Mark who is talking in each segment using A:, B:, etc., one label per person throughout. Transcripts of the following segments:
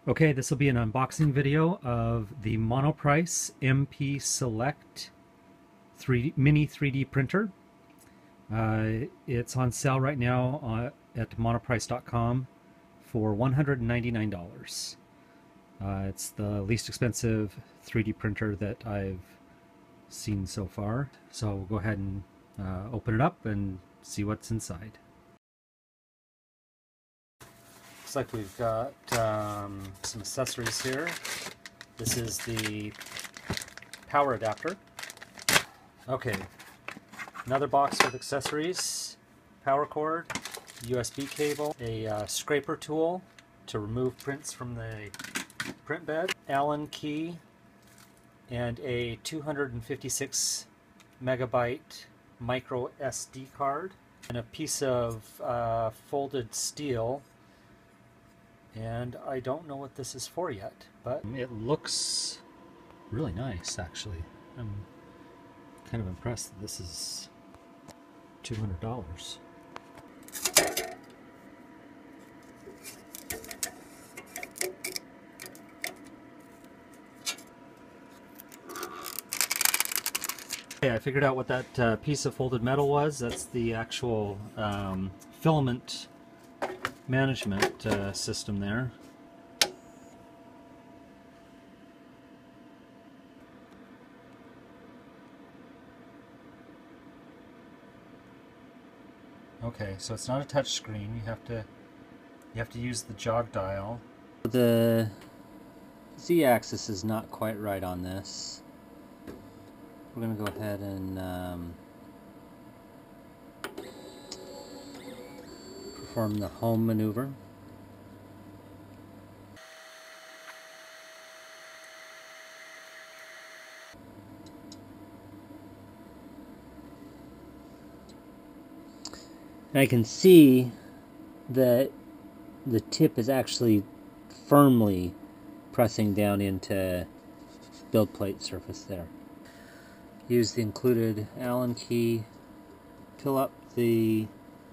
A: Okay, this will be an unboxing video of the Monoprice MP Select mini 3D printer. It's on sale right now at monoprice.com for $199. It's the least expensive 3D printer that I've seen so far. So we'll go ahead and open it up and see what's inside. Looks like we've got some accessories here. This is the power adapter. Okay, another box with accessories, power cord, USB cable, a scraper tool to remove prints from the print bed, Allen key, and a 256 megabyte micro SD card, and a piece of folded steel. And I don't know what this is for yet, but it looks really nice, actually. I'm kind of impressed that this is $200. Okay, I figured out what that piece of folded metal was. That's the actual filament management system there. Okay, so it's not a touch screen. You have to use the jog dial. The Z-axis is not quite right on this. We're going to go ahead and perform the home maneuver. And I can see that the tip is actually firmly pressing down into build plate surface there. Use the included Allen key, fill up the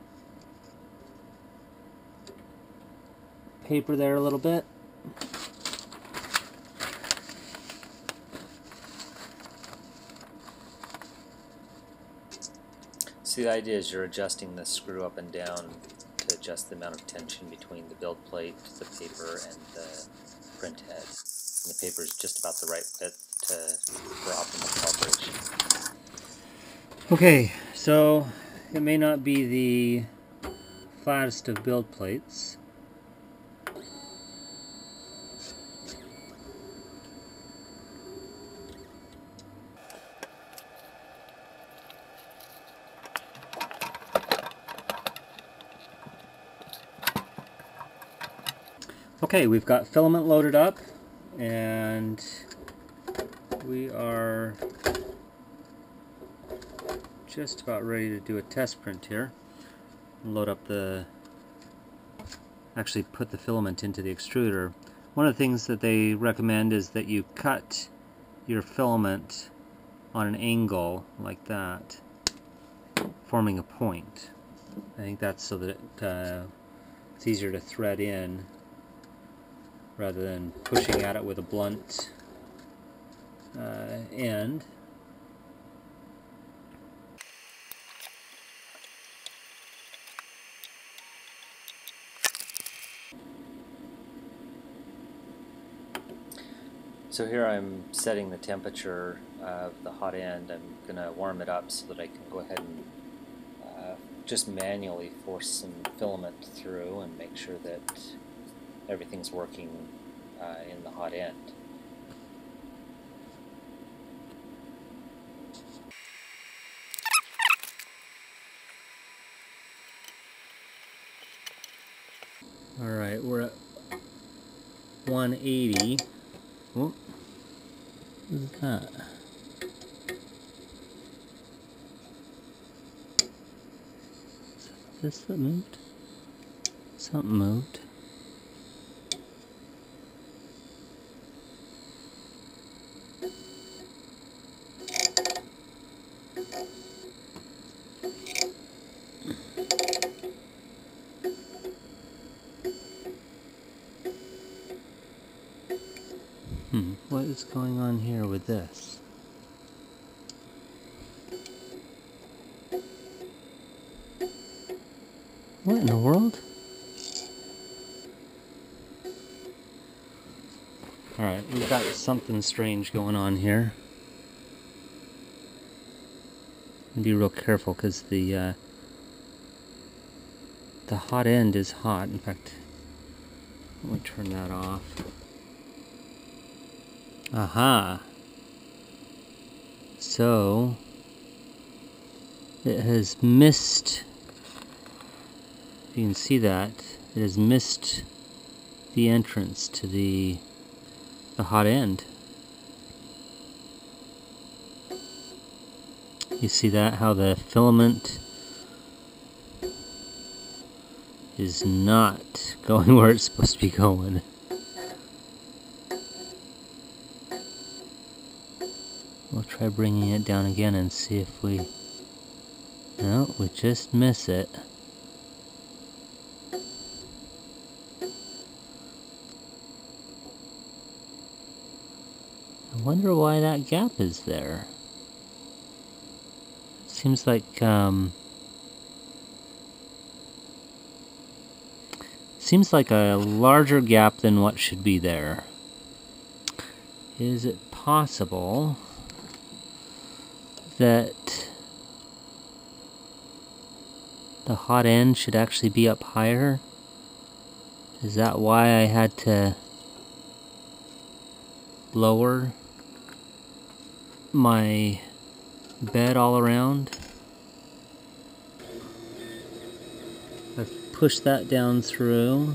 A: paper there a little bit. So the idea is you're adjusting the screw up and down to adjust the amount of tension between the build plate, the paper, and the print head. And the paper is just about the right width for optimal calibration. Okay, so it may not be the flattest of build plates. Okay, we've got filament loaded up, and we are just about ready to do a test print here. Load up actually put the filament into the extruder. One of the things that they recommend is that you cut your filament on an angle like that, forming a point. I think that's so that it's easier to thread in rather than pushing at it with a blunt end. So here I'm setting the temperature of the hot end. I'm going to warm it up so that I can go ahead and just manually force some filament through and make sure that everything's working in the hot end. Alright, we're at 180. Oh, what is that? Is this that moved? Something moved. What is going on here with this? What in the world? Alright, we've got something strange going on here. Be real careful because the hot end is hot. In fact, let me turn that off. Aha! So it has missed, if you can see that, it has missed the entrance to the hot end. You see that, how the filament is not going where it's supposed to be going. We'll try bringing it down again and see if we... No, we just miss it. I wonder why that gap is there. Seems like, seems like a larger gap than what should be there. Is it possible that the hot end should actually be up higher? Is that why I had to lower my bed all around? I've pushed that down through.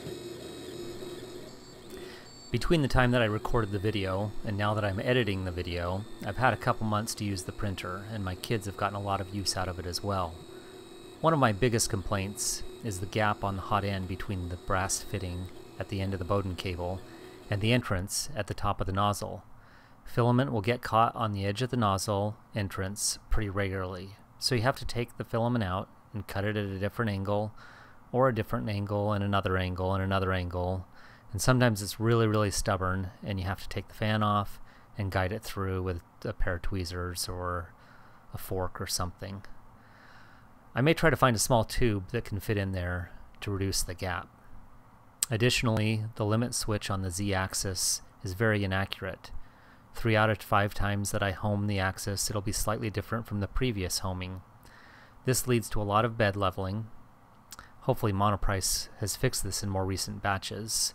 A: Between the time that I recorded the video and now that I'm editing the video, I've had a couple months to use the printer, and my kids have gotten a lot of use out of it as well. One of my biggest complaints is the gap on the hot end between the brass fitting at the end of the Bowden cable and the entrance at the top of the nozzle. Filament will get caught on the edge of the nozzle entrance pretty regularly, so you have to take the filament out and cut it at a different angle, or a different angle and another angle and another angle, and sometimes it's really stubborn and you have to take the fan off and guide it through with a pair of tweezers or a fork or something. I may try to find a small tube that can fit in there to reduce the gap. Additionally, the limit switch on the Z-axis is very inaccurate. 3 out of 5 times that I home the axis, it'll be slightly different from the previous homing. This leads to a lot of bed leveling. Hopefully Monoprice has fixed this in more recent batches.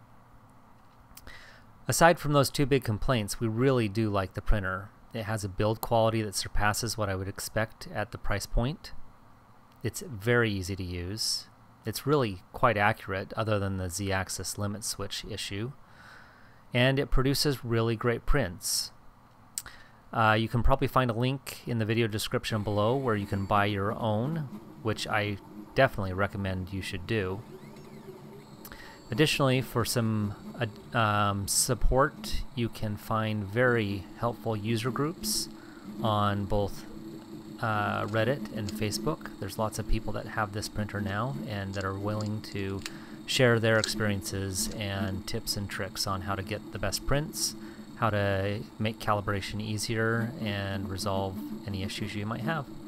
A: Aside from those 2 big complaints, we really do like the printer. It has a build quality that surpasses what I would expect at the price point. It's very easy to use. It's really quite accurate, other than the Z-axis limit switch issue. And it produces really great prints. You can probably find a link in the video description below where you can buy your own, which I definitely recommend you should do. Additionally, for some support, you can find very helpful user groups on both Reddit and Facebook. There's lots of people that have this printer now and that are willing to share their experiences and tips and tricks on how to get the best prints, how to make calibration easier, and resolve any issues you might have.